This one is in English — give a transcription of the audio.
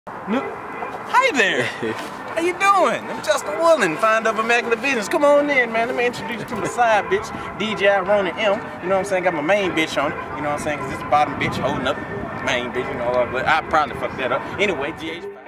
Hi there. How you doing? I'm Justin Woolen, founder of Immaculate Business. Come on in, man. Let me introduce you to my side bitch, DJ Rona M. You know what I'm saying? Got my main bitch on it. You know what I'm saying? Because this bottom bitch holding up main bitch, you know. But I probably fucked that up. Anyway, GH.